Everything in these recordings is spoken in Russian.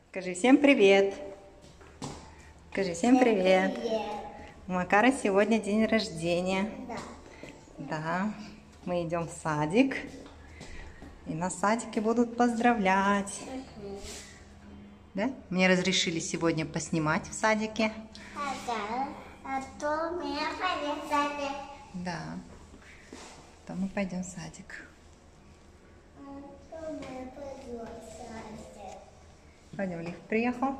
Скажи всем привет. Скажи всем привет. У Макара сегодня день рождения. Да. Мы идем в садик. И на садике будут поздравлять. Да? Мне разрешили сегодня поснимать в садике. Да. То мы пойдем в садик. Пойдем, лифт приехал.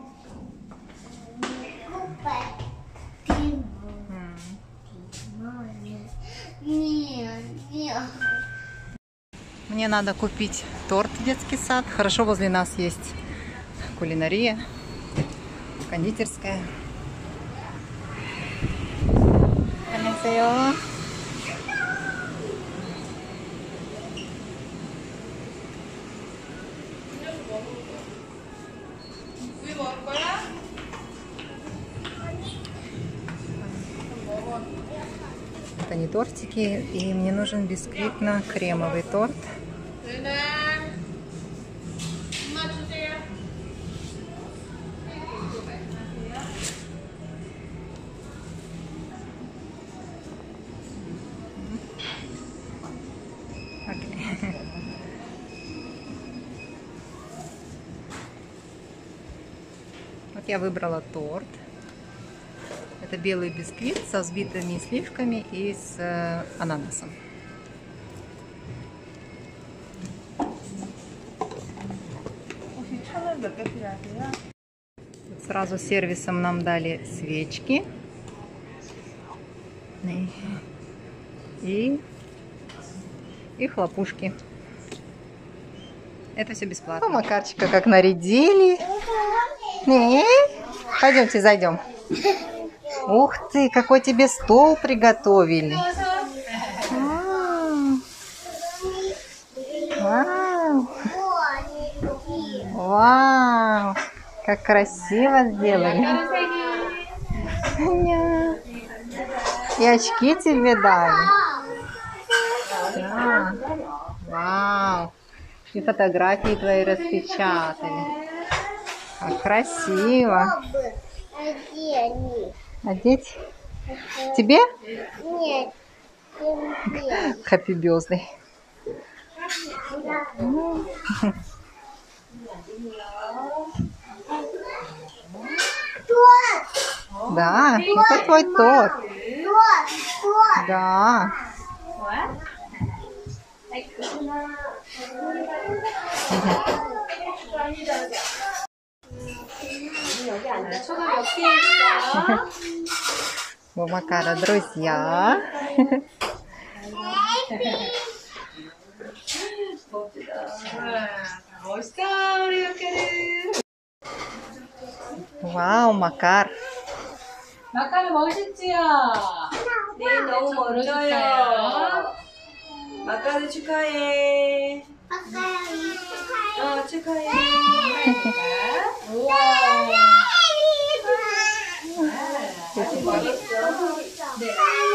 Мне надо купить торт в детский сад. Хорошо, возле нас есть кулинария, кондитерская. 안녕하세요. Это не тортики, и мне нужен бисквитно-кремовый торт. Вот я выбрала торт. Это белый бисквит со взбитыми сливками и с ананасом. Сразу сервисом нам дали свечки и хлопушки. Это все бесплатно. О, Макарчика как нарядили. Пойдемте зайдем. Ух ты, какой тебе стол приготовили. Вау. Вау. Как красиво сделали. И очки тебе дали. Да. Вау. И фотографии твои распечатали. Как красиво. Одеть? Тебе? Нет. Happy birthday. Да, это твой торт. Да. У Макара друзья. Вау, Макар. 마카를 멋있지요? 네, 너무 멋져요. 마카를 축하해. 축하해. 우와. 네.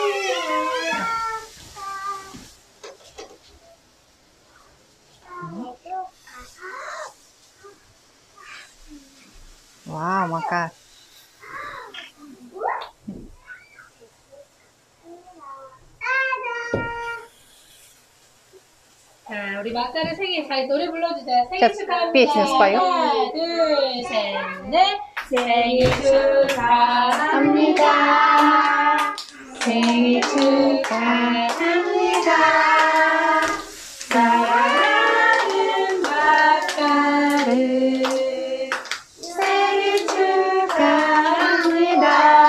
Вау, Макар. 자, 우리 마카를 생일 잘 노래 불러주세요. 생일 Сейчас 축하합니다. песню спою. 하나, 둘, 셋, 넷. 생일 축하합니다. 생일 축하합니다. 사랑하는 마카를 생일 축하합니다.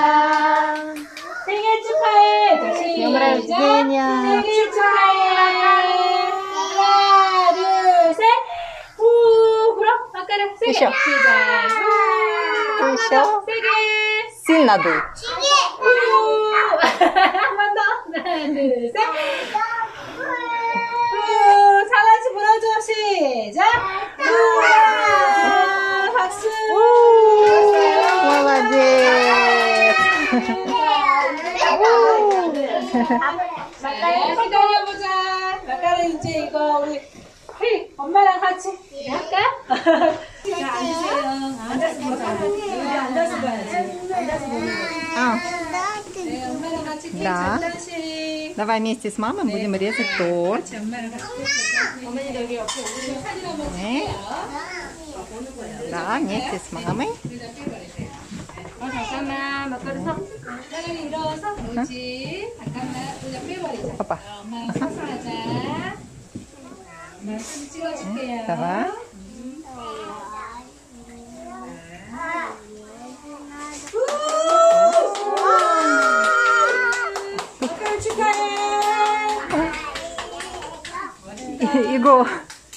생일 축하해. 자, Днем рождения. 생일 축하해. 하나, 둘, 셋. 후, 불어. 아까는 세게. еще. 시작. 후. Еще. 세게. Сильно дуй. 후. 한 번 더. 하나, 둘, 셋. 후. 상같이 불어줘. 시작. 우와. 박수. Молодец. 마카를 기다려보자. 마카를 이제 이거 우리 엄마랑 같이 할까? 자, 앉으세요. Да. 잠깐씩. Давай вместе с мамой будем резать торт. 같이 엄마랑 같이 찍어요. 어머니 여기 옆에 우리 사진 한번 네. 보는 거야. Да, вместе с мамой. 여기다 빼버리세요. 잠깐만 막걸리 서. 사랑이 일어서 옳지. 잠깐만 여기다 빼버리자. Опа. 엄마 사사하자. 엄마 사진 찍어줄게요. Давай. 막걸리 축하해. 이거.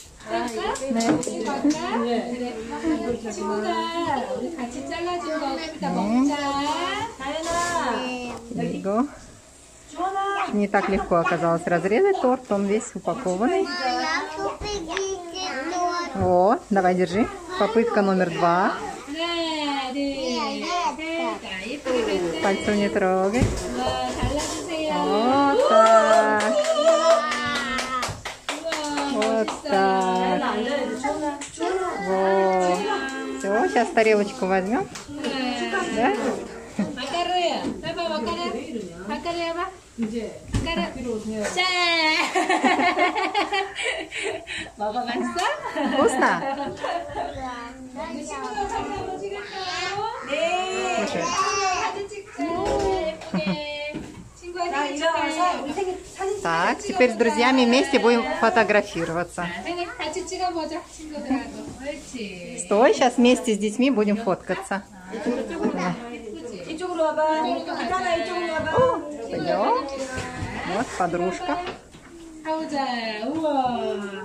그래. 친구가 우리 같이 잘라준 거 이따 먹자. 다현아. Иго. 주원아. Не так легко оказалось разрезать торт, он весь упакованный. Вот, давай держи. Попытка номер 2. 하나, 둘, 셋. 자, 예쁘게 됐어요. Пальцем не трогай. 우와, 잘라주세요. Вот так. 우와, Вот 멋있어. так. 앉아야 돼. 주원아. 주원아. Вот. Все, сейчас тарелочку возьмем. Да? 마카루야. 해봐, 마카루. 마카루 해봐. 이제 마카루. 뒤로 오세요. 짠! 먹어봤어? Вкусно? 친구가 사진 한번 찍을까요? 네. Слушай. 사진 찍자. 예쁘게. 친구가 자, 사진 일어나서 찍어요. 우리 생일 사진 Так, теперь с друзьями вместе будем фотографироваться. 자, 생일 같이 찍어보자. 친구들하고. 옳지. Стой, сейчас вместе с детьми будем фоткаться. 예쁘지? 이쪽으로 와봐. 일어나 이쪽으로 와봐. Пойдем. Вот подружка. 가보자. 우와.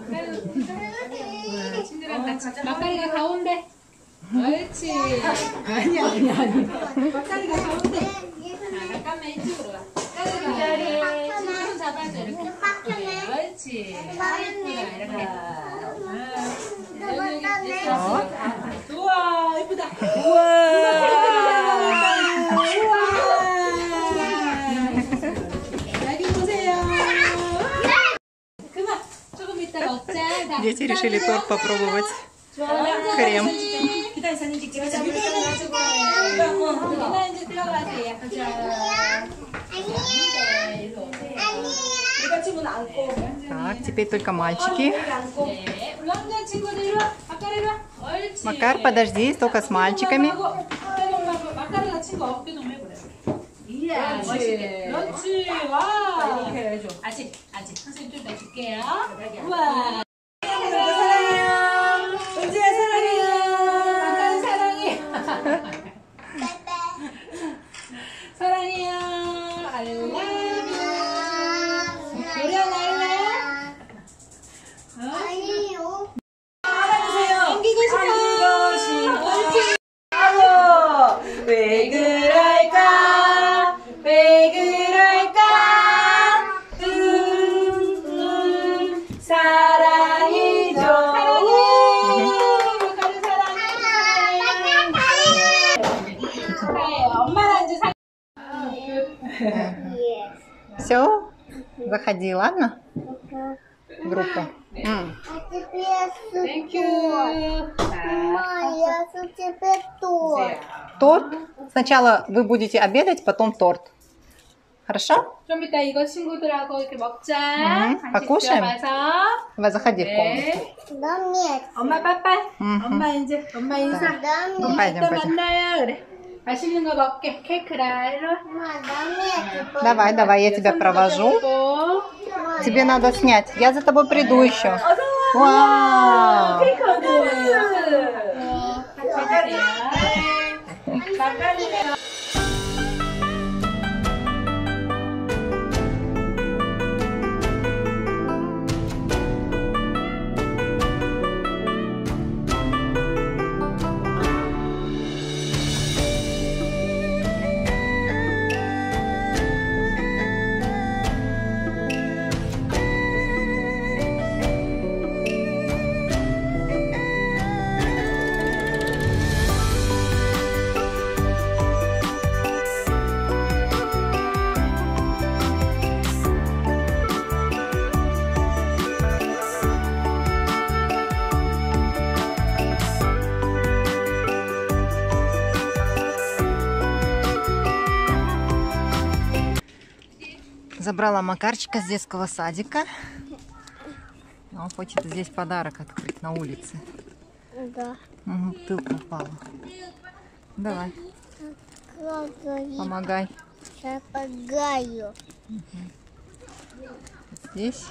친구랑 같이. 막걸리가 가운데. 옳지. 아니. 막걸리가 가운데. 자, 잠깐만 이쪽으로 와. 막걸리가. 친구 손 잡아줘. 이렇게. 옳지. 예쁘다. 이렇게. 우와, 예쁘다. 여기 보세요. 그만. 조금 이따 먹자. 자, Дети решили торт попробовать. 완전 크림. 사진. 기다려 사진 찍자. 누나 이제 들어가세요. 자. 이거 친구는 안고. Так, теперь только мальчики. 안고. 네. 우리 친구들 이리 와. 아까 이리 와. 옳지. Макар, подожди, только с мальчиками. 마카르가 친구 어깨 좀 해보래. 이야, 그렇지. 멋있게. 그렇지. 와. 이렇게 해줘. 아직. 선생님 좀 더 줄게요. 우와. 사랑해요. 은지야 사랑해요. 마카르 사랑해. 사랑해요. I love you. 노래할래? 안아주세요. 안기고 싶어. 옳지. 아고 왜 그럴까 왜 그럴까 사랑이죠 마카르 사랑해. 엄마랑 이제 Все, заходи, ладно? В группу. 땡큐. Я тебе торт. Торт. Сначала вы будете обедать, потом торт. Хорошо? 좀 이따 이거 친구들하고 이렇게 먹자. 간식 바꾸셈. 들어가서. Давай, заходи в комнату. 네. Домет. 엄마 빠빠이. 음. 엄마 이제 엄마 인사. Домет. Пойдем, 이따 пойдем. 만나요. 그래. 맛있는 거 먹게. 케이크라. 이리 와. Домет. Давай, давай, я тебя провожу. 먹고. Тебе надо снять. Я за тобой приду еще. Вау! 막걸리. Забрала Макарчика с детского садика. Он хочет здесь подарок открыть на улице. Да. Бутылка упала. Давай, помогай. Я помогаю. Здесь.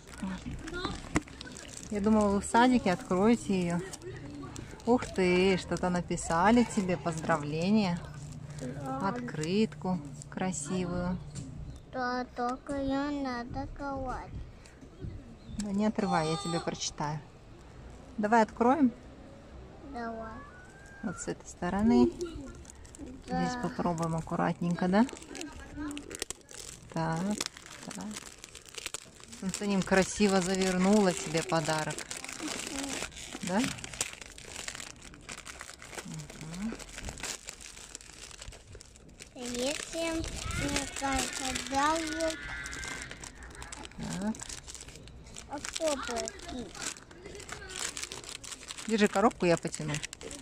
Я думала, вы в садике откроете ее. Ух ты, что-то написали тебе. Поздравления. Открытку красивую. Да, только ее надо ковать. Да не отрывай, я тебе прочитаю. Давай откроем. Давай. Вот с этой стороны. Да. Здесь попробуем аккуратненько, да? Так, так. Сансаним красиво завернула тебе подарок. Да? Если мне когда вот Так. попробуй. Держи коробку, я потяну.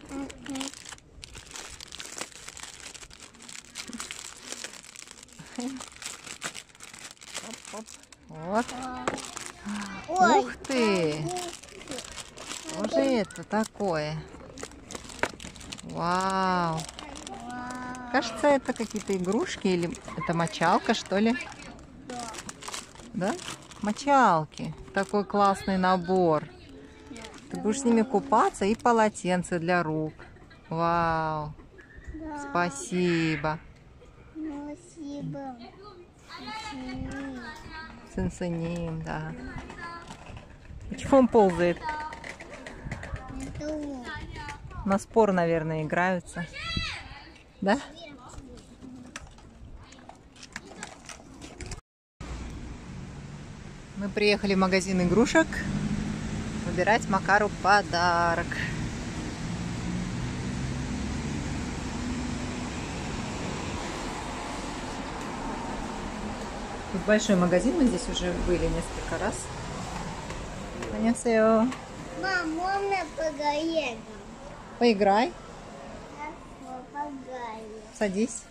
Оп, оп. Вот. Ой. Ух ты! Что же это такое? Вау! Кажется, это какие-то игрушки или это мочалка, что ли? Да? Мочалки. Такой классный набор. Ты будешь с ними купаться и полотенце для рук. Вау! Спасибо. Спасибо. Сансаним, да. Почему он ползает? Это он. На спор, наверное, играются. Да? Мы приехали в магазин игрушек выбирать Макару подарок. Тут большой магазин, мы здесь уже были несколько раз. Аньонсео. Мам, можно поговорить? Поиграй, Я поговорю. садись.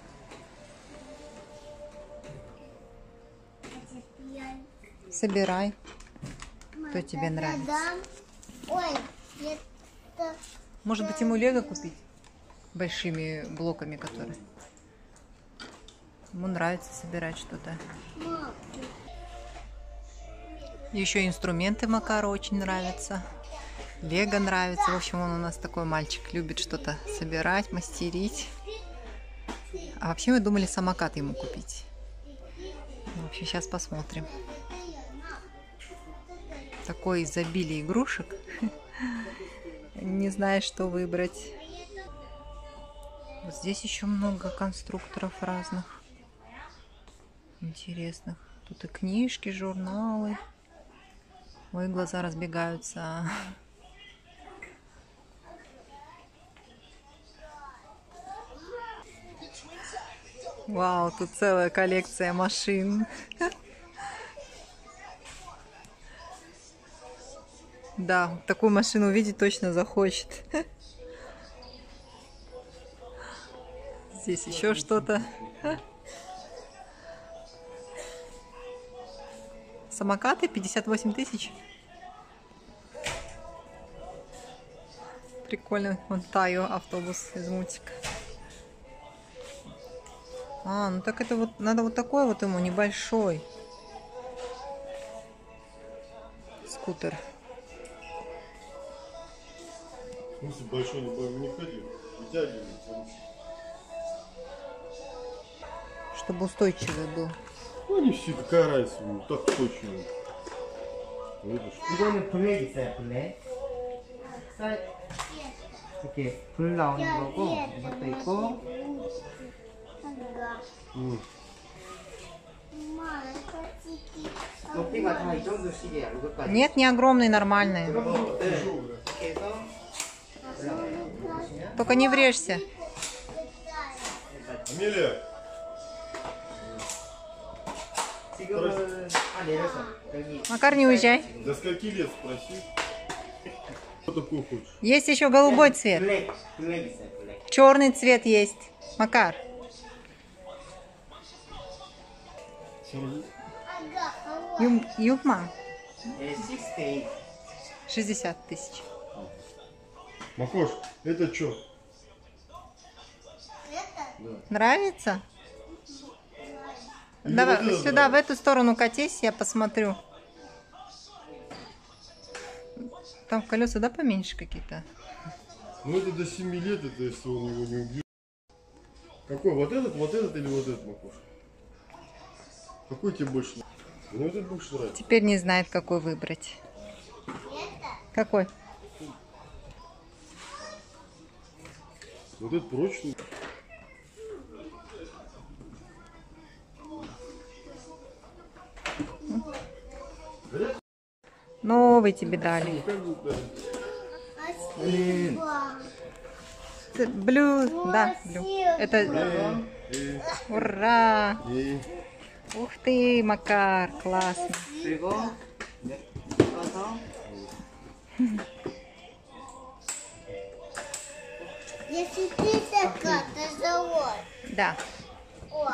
Собирай. Что тебе нравится? Ой, это... Может быть, ему лего купить? Большими блоками, которые. Ему нравится собирать что-то. Мам, Еще инструменты Макару очень нравятся. Лего нравится. В общем, он у нас такой мальчик. Любит что-то собирать, мастерить. А вообще мы думали самокат ему купить. В общем, сейчас посмотрим. Такое изобилие игрушек. Не знаешь, что выбрать. Вот здесь еще много конструкторов разных. Интересных. Тут и книжки, журналы. Ой, глаза разбегаются. Вау, тут целая коллекция машин. Да, такую машину увидеть точно захочет. Здесь еще что-то. Самокаты 58 тысяч. Прикольный. Вон Тайо, автобус из мультика. А, ну так это вот надо вот такой вот ему небольшой скутер. В смысле, большой не ходил, вытягивается. Чтобы устойчивый был. Ну не все, какая разница, ну, так точно. Видишь? 이거는 블랙 있어요, 블랙. 이렇게 불 나오는 거고, 이것도 있고. Мама, это тики. 높이가 다 이 정도씩이에요, 이것까지. Нет, не огромный, нормальный. 이렇게 해서 Только не врежься. Амелия, 지금은 내려서 여기 Макар, не уезжай. до скольки лет спроси? Что такое хочешь? Есть еще голубой цвет. 블랙 있어요, 블랙. Черный цвет есть. Макар. Юма? 60. 60 тысяч. Макош, это что? Нравится? Или Давай вот это сюда, в нравится? эту сторону катись, я посмотрю. Там колеса, да, поменьше какие-то? Ну это до 7 лет, это если он его не убьет. Какой? Вот этот или вот этот, Макош? Какой тебе больше нравится? Ну этот больше нравится. Теперь не знает, какой выбрать. Какой? Вот этот прочный. Новый тебе дали. Как бы, да. Блю, да, блю. Это ура! И Ух ты, Макар, классно. 그리고 떠서 Если ты такая, то завод. Да, О,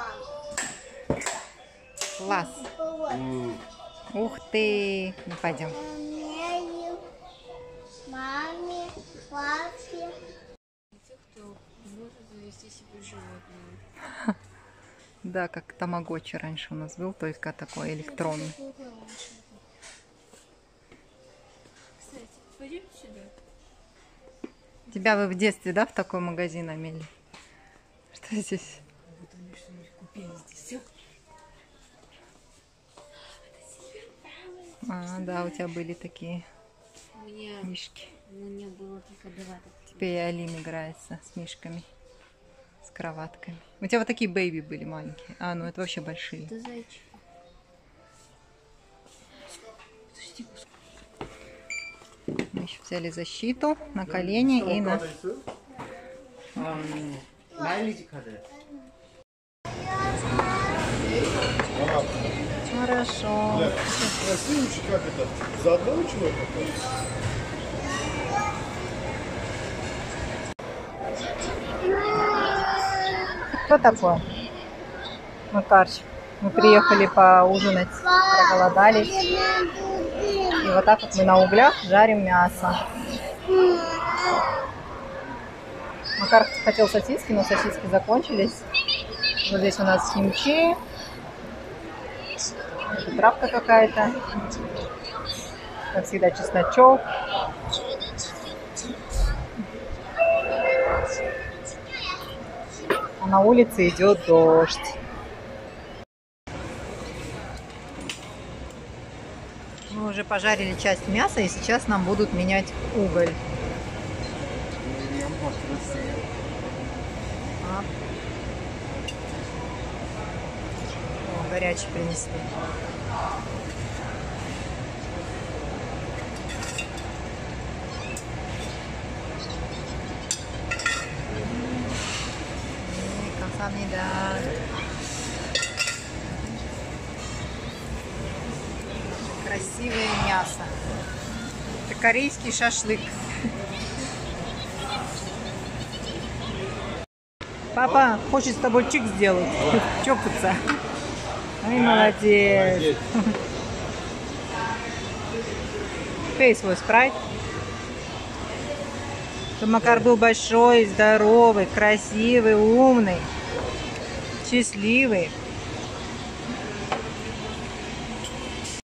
класс. вот. Ух ты. Ну, пойдем. Умею. Маме, папе. Да, как тамагочи раньше у нас был, только такой электронный. Тебя вы в детстве, да, в такой магазин имели? Что здесь? А, да, у тебя были такие мишки. Мне было только 2. Теперь и Алим играется с мишками, с кроватками. У тебя вот такие бэйби были маленькие. А, ну это вообще большие. Это зайчик. Мы еще взяли защиту на колени и на... 마일리지 카드. Хорошо. бля, а следующий как это? За одного человека? Кто такой? Макарчик. Мы приехали поужинать, проголодались. И вот так вот мы на углях жарим мясо. Макар хотел сосиски, но сосиски закончились. Вот здесь у нас химчи. Это травка какая-то. Как всегда, чесночок. А на улице идет дождь. Мы уже пожарили часть мяса, и сейчас нам будут менять уголь. О, горячий принесли. 감사합니다. Красивое мясо. Это корейский шашлык. Папа хочет с тобой чик сделать. Чокаться. Ай, молодец. Пей свой спрайт. Чтобы Макар был большой, здоровый, красивый, умный, счастливый.